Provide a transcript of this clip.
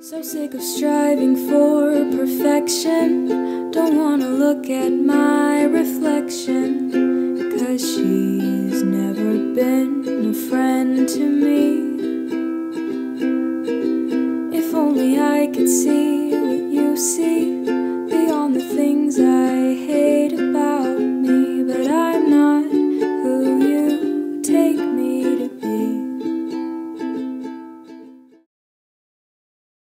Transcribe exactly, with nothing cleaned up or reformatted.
So sick of striving for perfection. Don't wanna look at my reflection, 'cause she's never been a friend to me. If only I could see what you see.